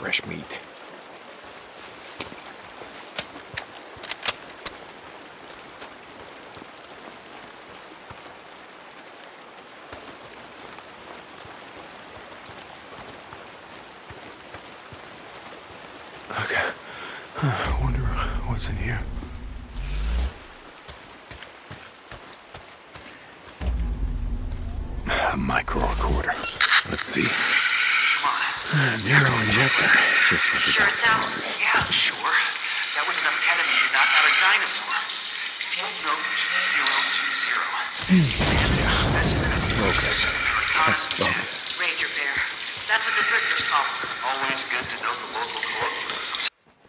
fresh meat. Okay. I wonder what's in here. A micro recorder. Let's see. Come on. Nero injector. Just what Sure it's out? Yeah, sure. That was enough ketamine to knock out a dinosaur. Field note 2020. Examine a specimen of the Ursus americanus patens. Ranger bear. That's what the drifters call them. Always good to know the local colloquialisms.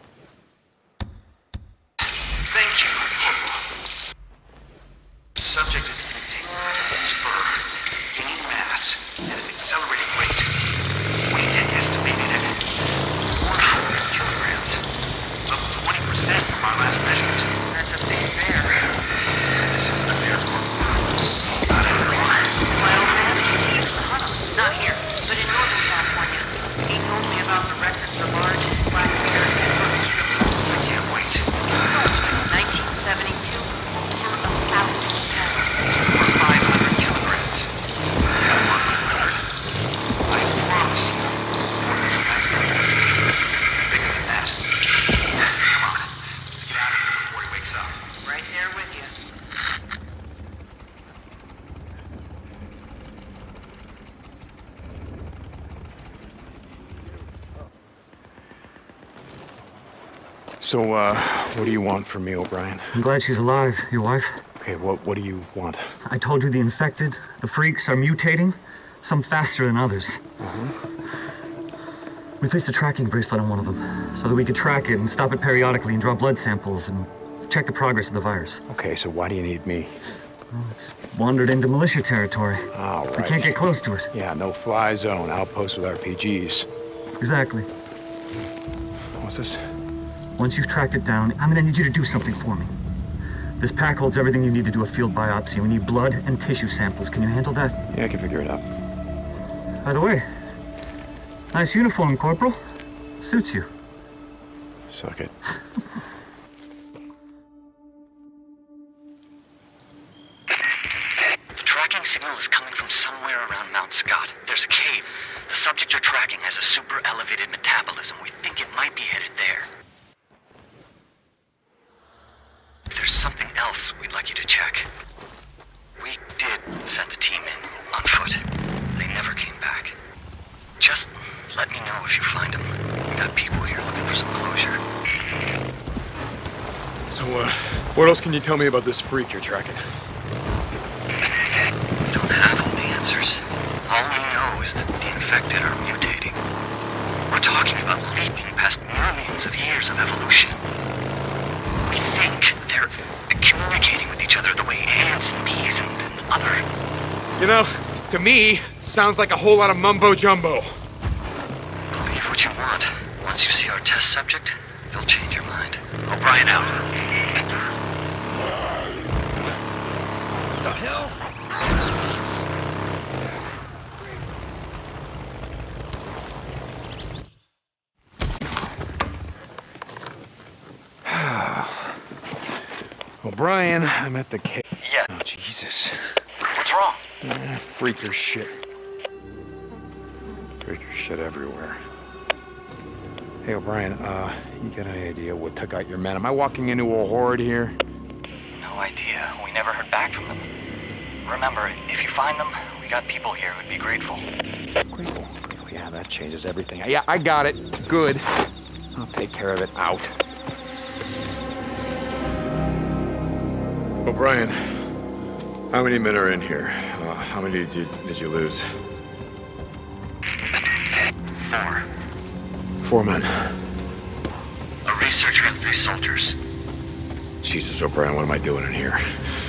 Thank you, Corporal. Subject is continuing to lose fur and gain mass at an accelerated rate. Weight estimated at 400 kilograms, up 20% from our last measurement. That's a big bear. This isn't a bear, Corporal. Not anymore. My old man, he used to hunt them. Not here, but in Northern California. He told me about the record for largest black bear ever killed. I can't wait. In Northern, 1972, over 1,000 pounds. Or 500 kilograms. Since this is not on my record. I promise you, before this guy's done mutating, bigger than that. Come on, let's get out of here before he wakes up. Right there with you. So, what do you want from me, O'Brien? I'm glad she's alive, your wife. Okay, what do you want? I told you the infected, the freaks, are mutating, some faster than others. We placed a tracking bracelet on one of them, so that we could track it and stop it periodically and draw blood samples and check the progress of the virus. Okay, so why do you need me? Well, it's wandered into militia territory. All right. We can't get close to it. Yeah, no-fly zone, outpost with RPGs. Exactly. What's this? Once you've tracked it down, I'm gonna need you to do something for me. This pack holds everything you need to do a field biopsy. We need blood and tissue samples. Can you handle that? Yeah, I can figure it out. By the way, nice uniform, Corporal. Suits you. Suck it. The tracking signal is coming from somewhere around Mount Scott. There's a cave. The subject you're tracking has a super elevated metabolism. We think it might be headed there. If there's something else we'd like you to check. We did send a team in, on foot. They never came back. Just let me know if you find them. We got people here looking for some closure. So, what else can you tell me about this freak you're tracking? We don't have all the answers. All we know is that the infected are mutating. We're talking about leaping past millions of years of evolution. We think they're communicating with each other the way ants and bees and other... You know, to me, sounds like a whole lot of mumbo-jumbo. Believe what you want. Once you see our test subject, you'll change your mind. O'Brien out. The hell? O'Brien, I'm at the cave. Yeah. Oh, Jesus. What's wrong? Freaker shit. Freaker shit everywhere. Hey, O'Brien, you got any idea what took out your men? Am I walking into a horde here? No idea. We never heard back from them. Remember, if you find them, we got people here who'd be grateful. Grateful. Yeah, that changes everything. Yeah, I got it. Good. I'll take care of it. Out. O'Brien, how many men are in here? How many did you lose? 4. 4 men. A researcher and 3 soldiers. Jesus, O'Brien, what am I doing in here?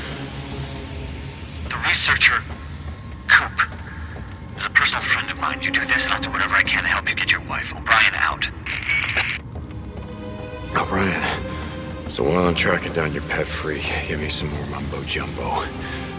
The researcher, Coop, is a personal friend of mine. You do this and I'll do whatever I can to help you get your wife. O'Brien out. O'Brien, so while I'm tracking down your pet freak, give me some more mumbo-jumbo.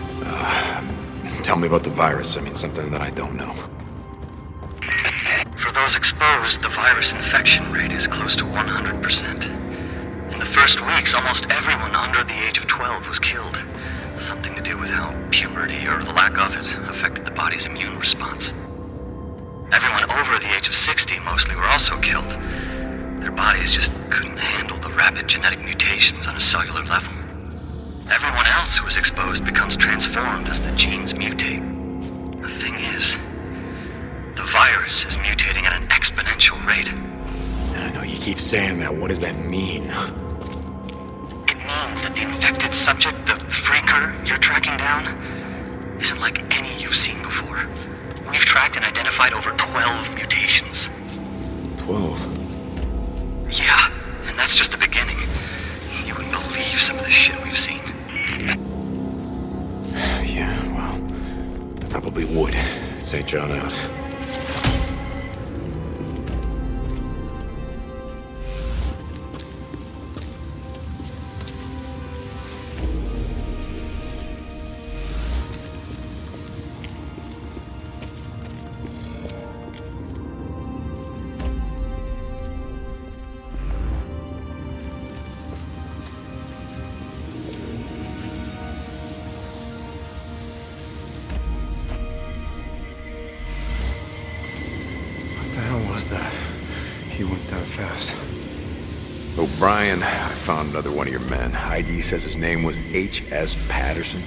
Tell me about the virus. I mean, something that I don't know. For those exposed, the virus infection rate is close to 100%. In the first weeks, almost everyone under the age of 12 was killed. Something to do with how puberty, or the lack of it, affected the body's immune response. Everyone over the age of 60 mostly were also killed. Their bodies just couldn't handle the rapid genetic mutations on a cellular level. Everyone else who is exposed becomes transformed as the genes mutate. The thing is, the virus is mutating at an exponential rate. I know you keep saying that. What does that mean? It means that the infected subject, the freaker you're tracking down, isn't like any you've seen before. We've tracked and identified over 12 mutations. 12? Yeah, and that's just the beginning. You wouldn't believe some of the shit we've seen. Yeah, well, I probably would. St. John out. He went that fast. O'Brien, I found another one of your men. ID says his name was H.S. Patterson.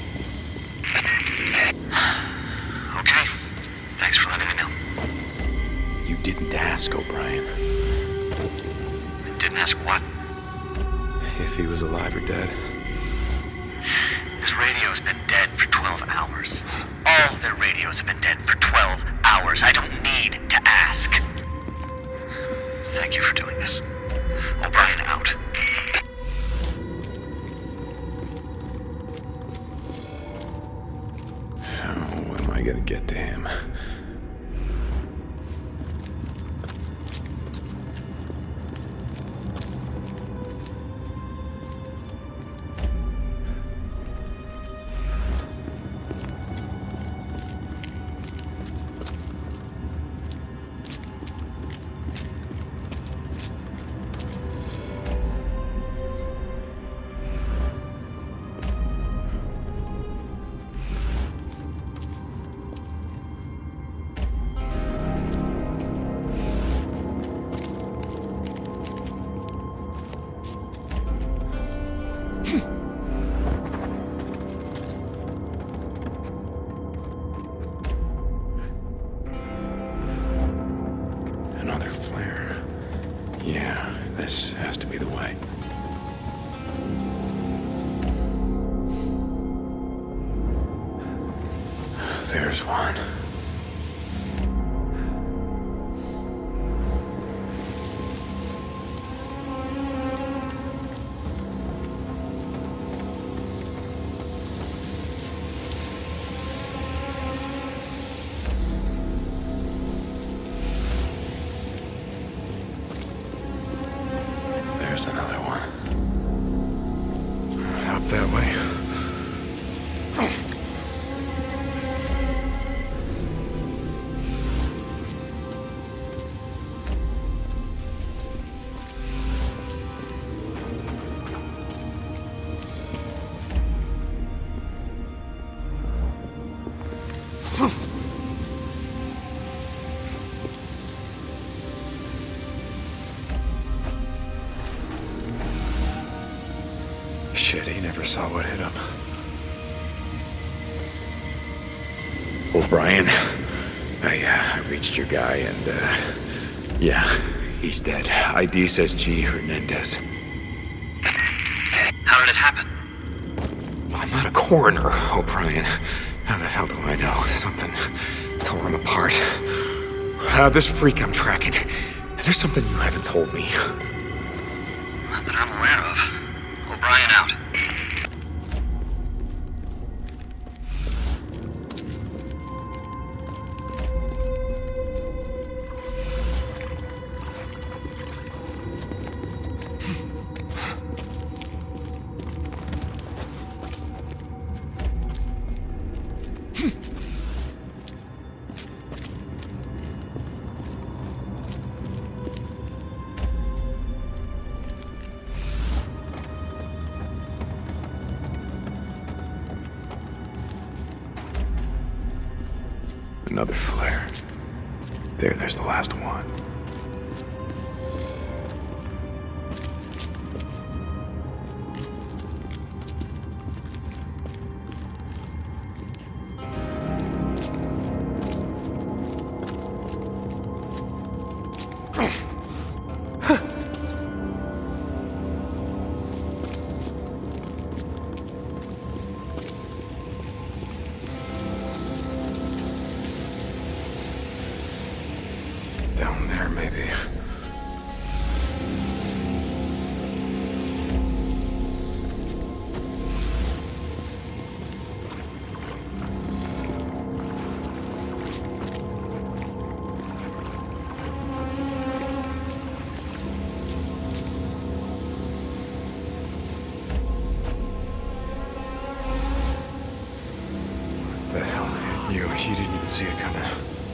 Okay. Thanks for letting me know. You didn't ask, O'Brien. Didn't ask what? If he was alive or dead. This radio's been dead for 12 hours. All their radios have been dead for 12 hours. I don't need to ask. Thank you for doing this. O'Brien out. How am I gonna get to him? Another flare. Yeah, this has to be the way. There's one. There's another one. Up that way. Shit, he never saw what hit him. O'Brien, I reached your guy and, yeah, he's dead. ID says G. Hernandez. How did it happen? Well, I'm not a coroner, O'Brien. How the hell do I know? Something tore him apart. This freak I'm tracking. Is there something you haven't told me? Not that I'm aware of. O'Brien out. Another flare. There's the last one. Down there, maybe. What the hell? You didn't even see it coming.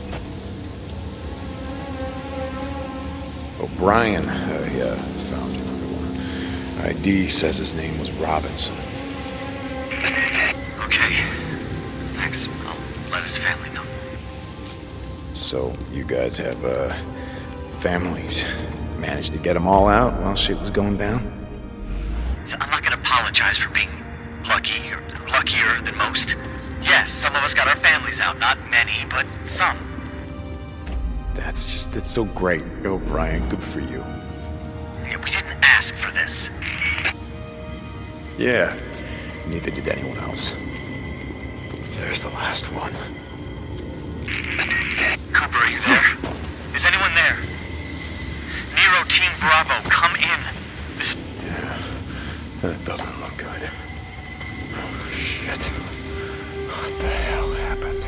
O'Brien, found you. ID says his name was Robinson. Okay. Thanks. I'll let his family know. So, you guys have, families. Managed to get them all out while shit was going down? I'm not gonna apologize for being lucky, or luckier than most. Yes, some of us got our families out. Not many, but some. It's so great, O'Brien. Good for you. Yeah, we didn't ask for this. Yeah, neither did anyone else. There's the last one. Cooper, are you there? Is anyone there? Nero Team Bravo, come in. Yeah, that doesn't look good. Oh, shit. What the hell happened?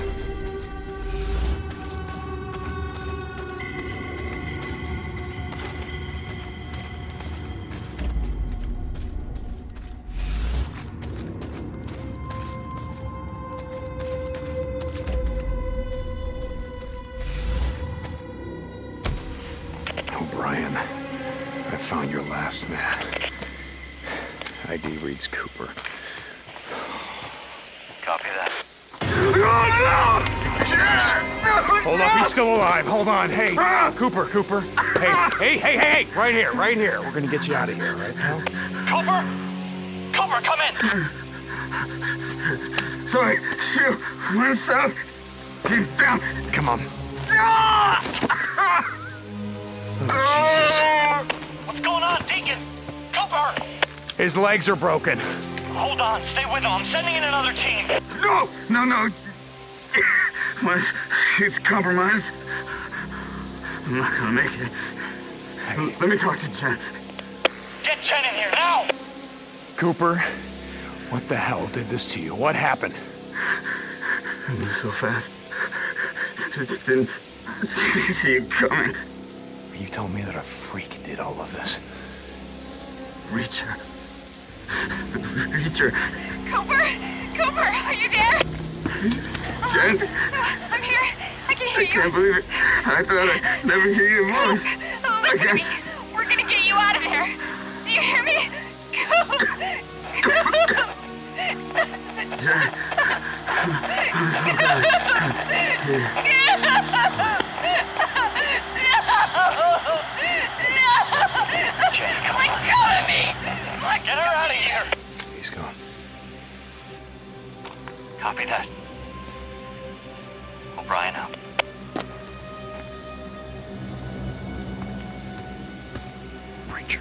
O'Brien, I found your last man. ID reads Cooper. Copy that. Hold up, he's still alive. Hold on. Hey, Cooper. Hey. Right here. We're gonna get you out of here, right now. Cooper, come in! Sorry, shoot. One south. He's down. Come on. Oh, Jesus. What's going on, Deacon? Cooper! His legs are broken. Hold on, stay with him. I'm sending in another team. No. He's compromised. I'm not gonna make it. Let me talk to Jen. Get Jen in here, now! Cooper, what the hell did this to you? What happened? It was so fast. Didn't see you coming. You told me that a freak did all of this. Reacher. Cooper, are you there? Jen? I'm here. I can hear you. I can't believe it. I thought I'd never hear your voice. Listen to me. We're gonna get you out of here. Do you hear me? Jen. Let go of me! Get her out of here! He's gone. Copy that. O'Brien out. Preacher.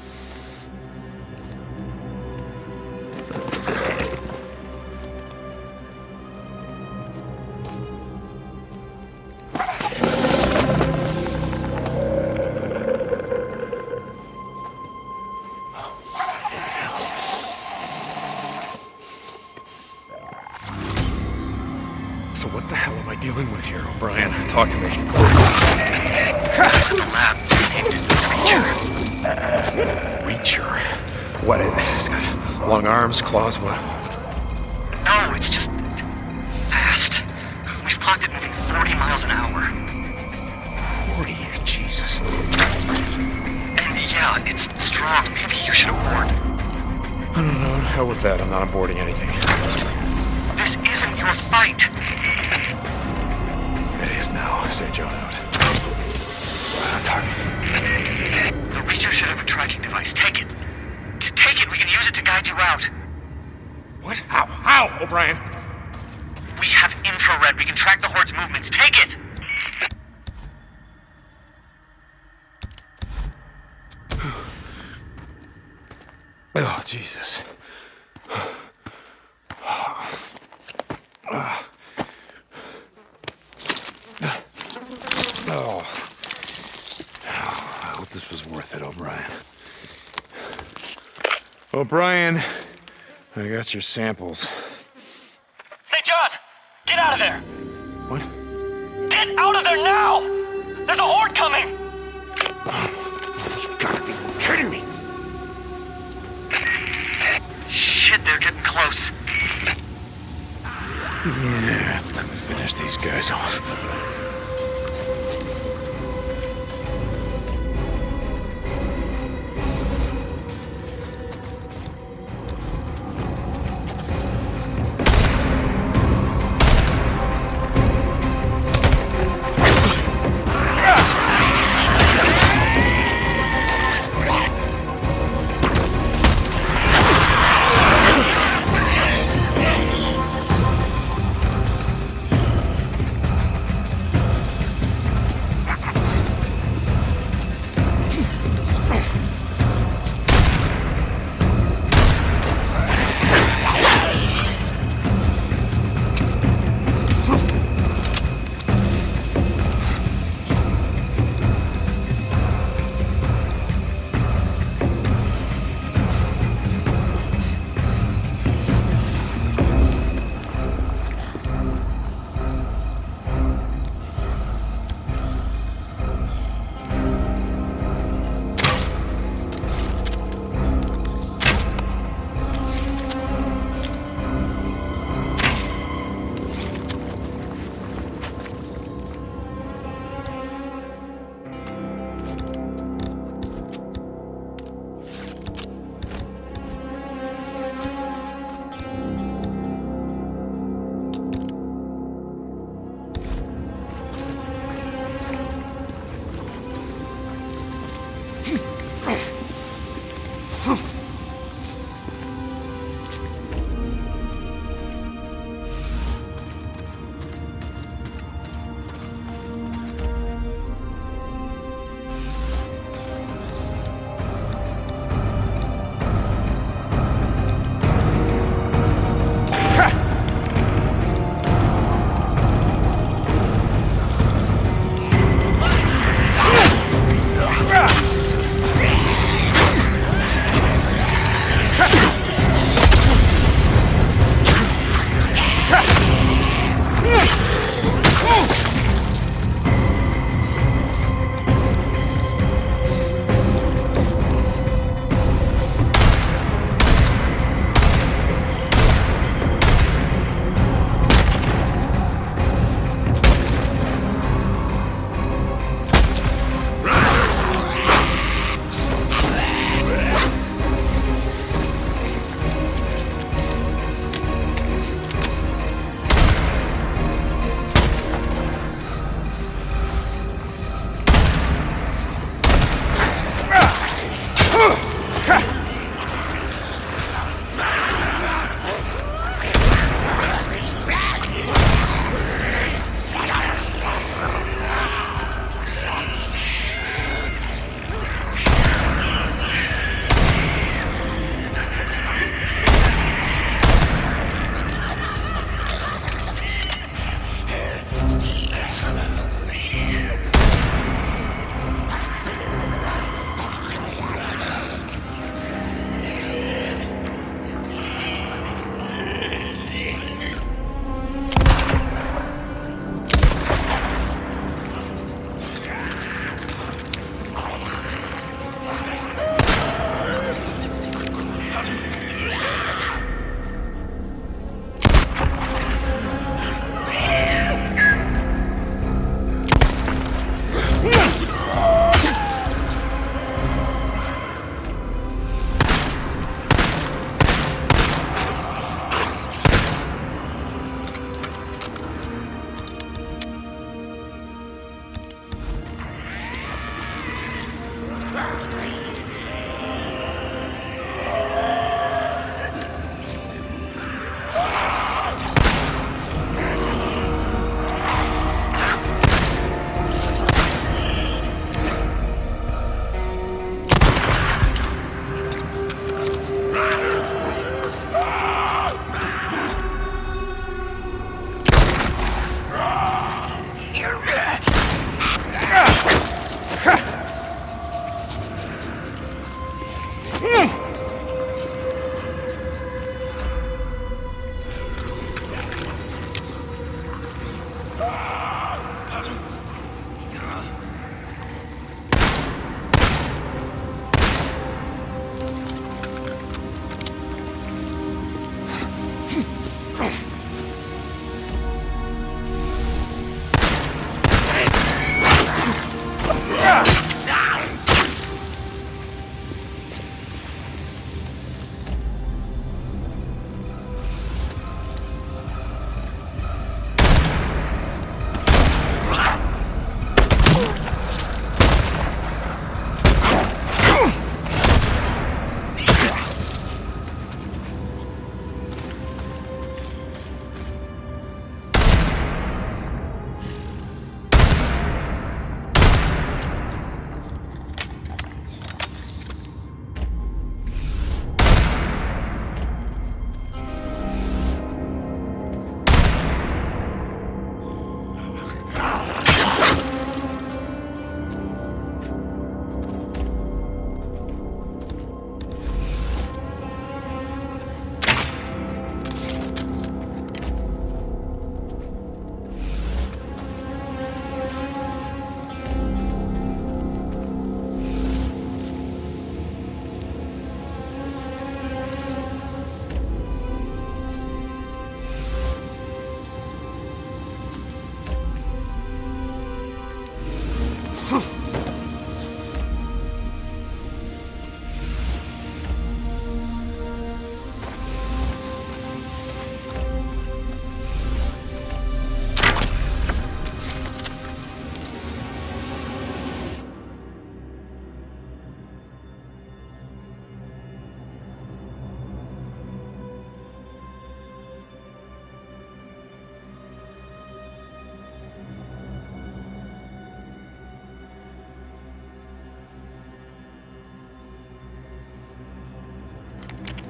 So what the hell am I dealing with here, O'Brien? Talk to me. Guys in the lab named Reacher. What is it? It's got long arms, claws, what? No, it's just fast. We've clocked it moving 40 miles an hour. 40? Jesus. And yeah, it's strong. Maybe you should abort. I don't know. Hell with that. I'm not aborting anything. This isn't your fight. O'Brien? We have infrared. We can track the Horde's movements. Take it! Oh, Jesus. Oh. I hope this was worth it, O'Brien. O'Brien, I got your samples. St. John! Get out of there! What? Get out of there now! There's a Horde coming! You gotta be kidding me! Shit, they're getting close. Yeah, it's time to finish these guys off.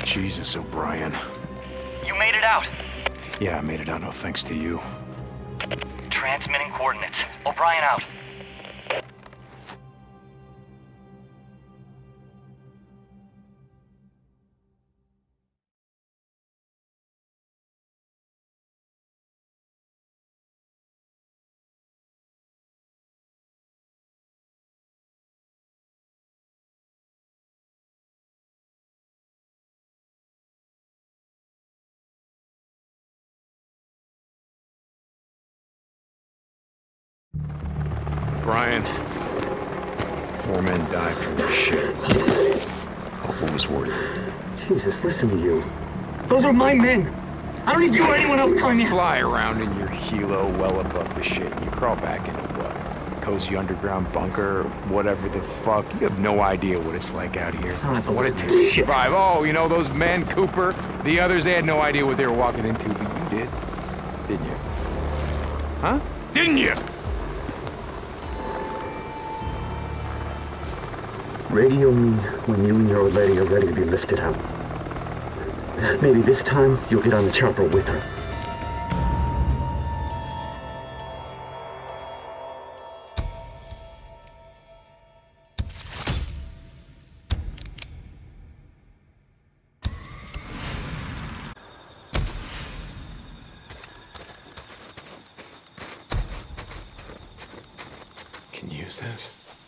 Jesus, O'Brien. You made it out. Yeah, I made it out, no thanks to you. Transmitting coordinates. O'Brien out. Brian, 4 men died from this shit. Hope it was worth it. Jesus, listen to you. Those are my men. I don't need you or anyone else telling me. Fly around in your helo well above the shit. You crawl back into what? Cozy underground bunker or whatever the fuck. You have no idea what it's like out here. What it takes to survive. Oh, you know those men, Cooper? The others, they had no idea what they were walking into, but you did. Didn't you? Huh? Didn't you? Radio me when you and your old lady are ready to be lifted out. Maybe this time you'll get on the chopper with her. Can you use this?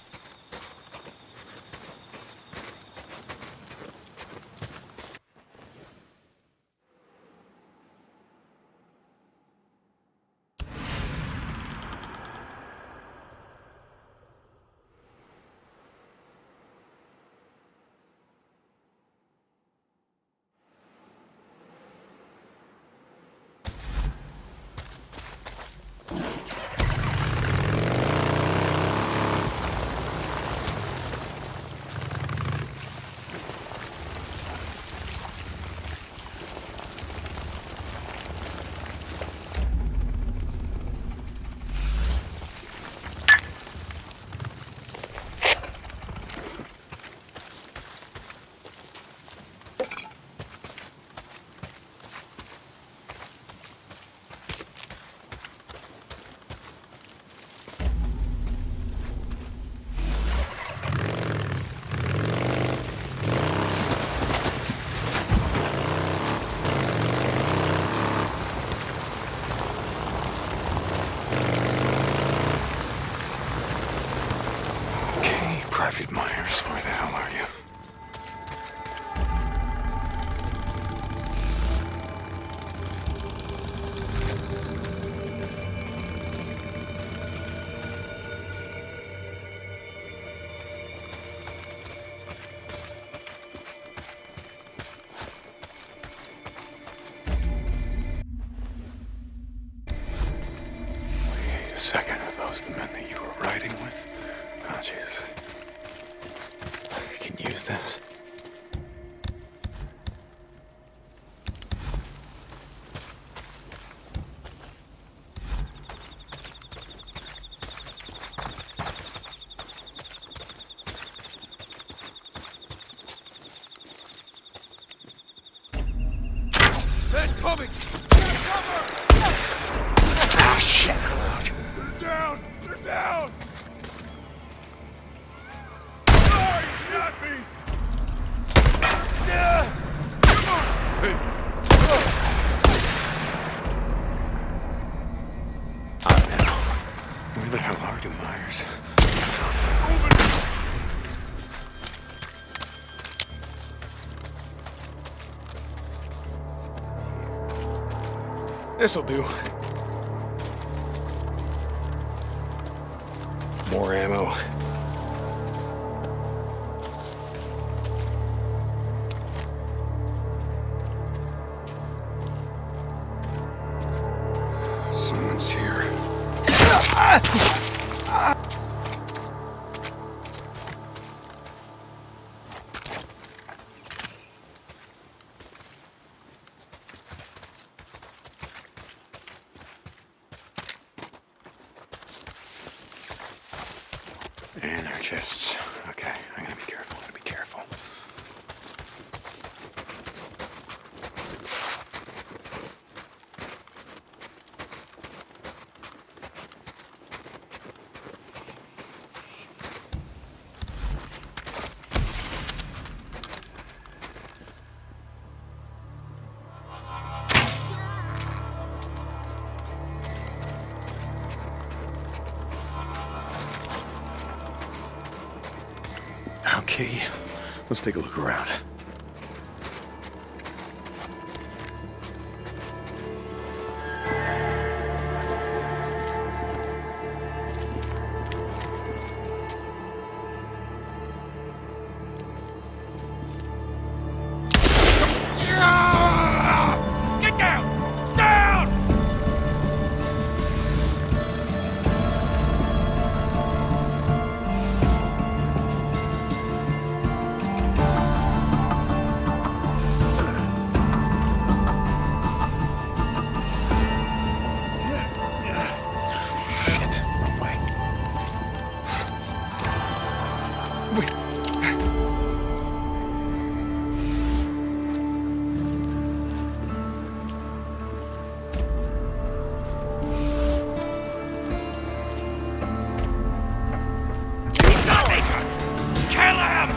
Private Myers, where the hell are you? Wait a second, are those the men that you were riding with? Oh, Jesus. I can use this. Men coming! Ah, shit! They're down! They're down! Oh, he shot me! Now. Where the hell are you, Myers? This'll do. More ammo. Someone's here. Anarchists. Okay, I'm gonna be careful. Okay, let's take a look around. Get down! Down! Shit, wrong way. Wait. Kill him!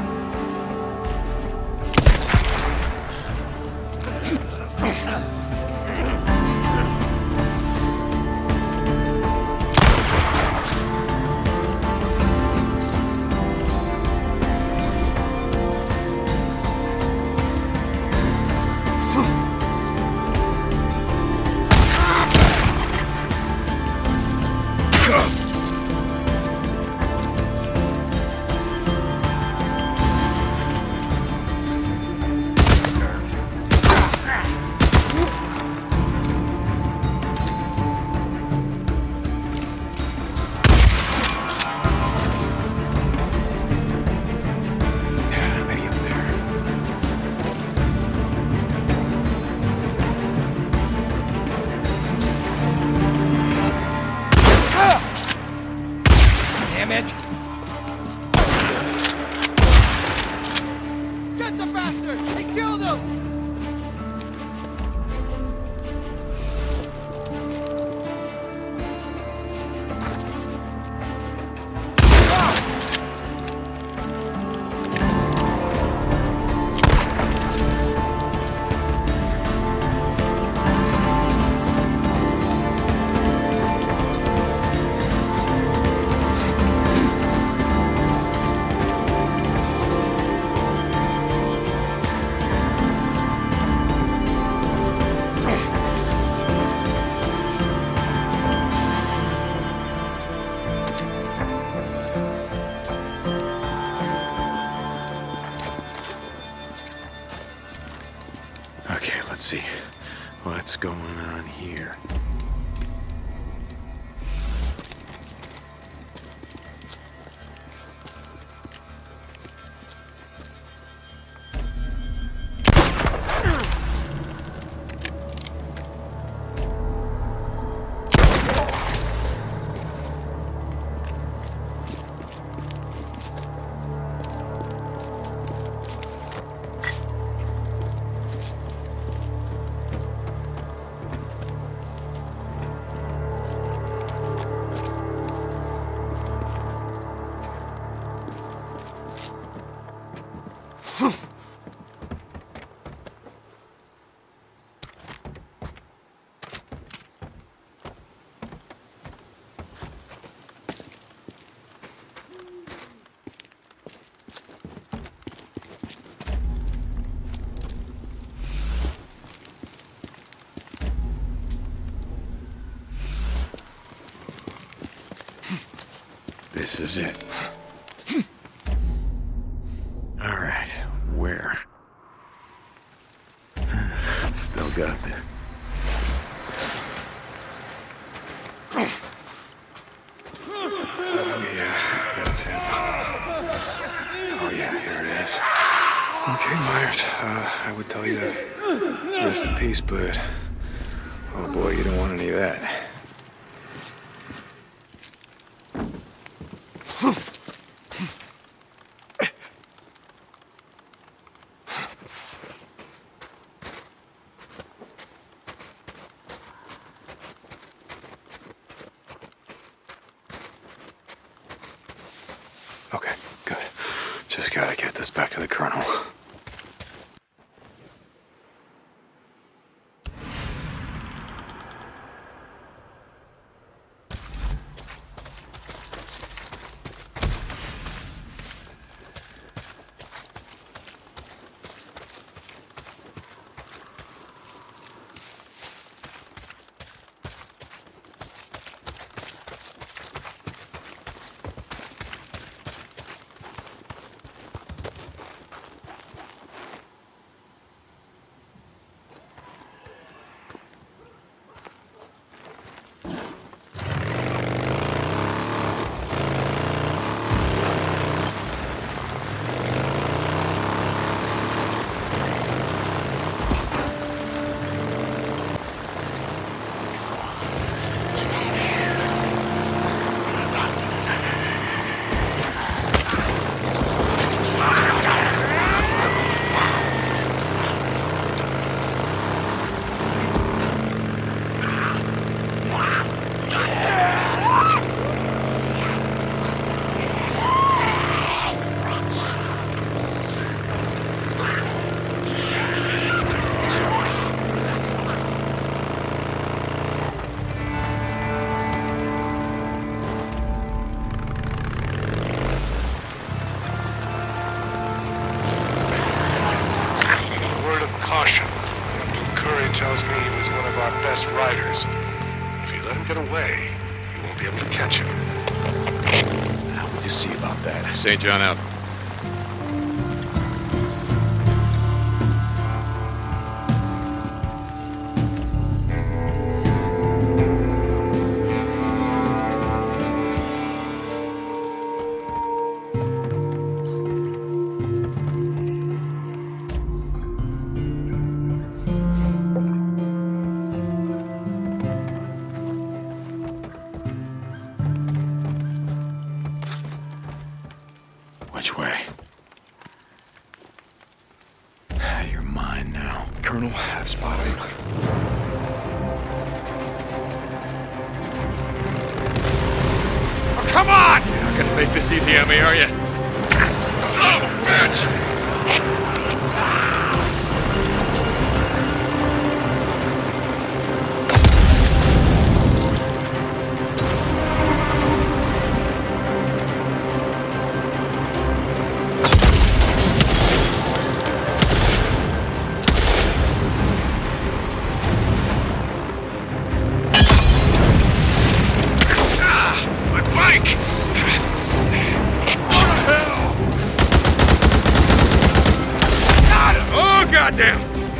Maybe up there. Damn it! Get the bastard! He killed him! Okay, let's see. What's going on here? This is it. All right, where? Still got this. Yeah, that's it. Oh yeah, here it is. Okay, Myers, I would tell you to rest in peace, but oh boy, you don't want any of that. Okay, good. Just gotta get this back to the Colonel. get away, you won't be able to catch him. Now we'll just see about that. St. John out. Which way? You're mine now. Colonel, I've spotted him. Oh, come on! You're not gonna make this easy on me, are you? Son of a bitch! Goddamn!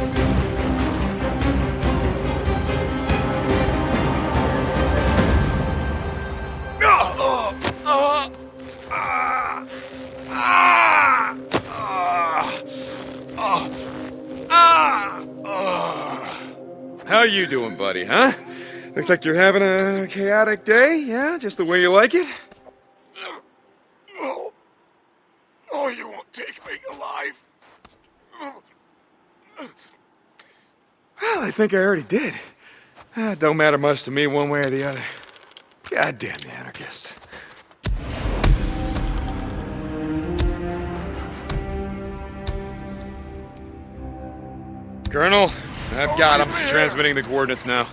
How you doing, buddy, huh? Looks like you're having a chaotic day, yeah? Just the way you like it? Oh, you won't take me alive. Well, I think I already did. Don't matter much to me one way or the other. Goddamn the anarchists. Colonel, I've got him. Transmitting the coordinates now.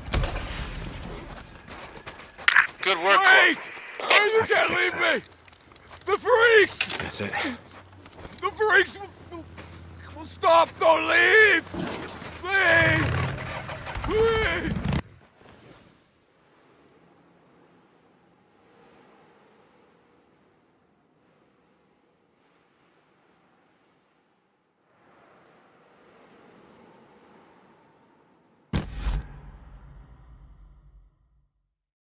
Good work, Wait! Oh, you can't leave me! The freaks! That's it. The freaks will stop! Don't leave! Please! Please!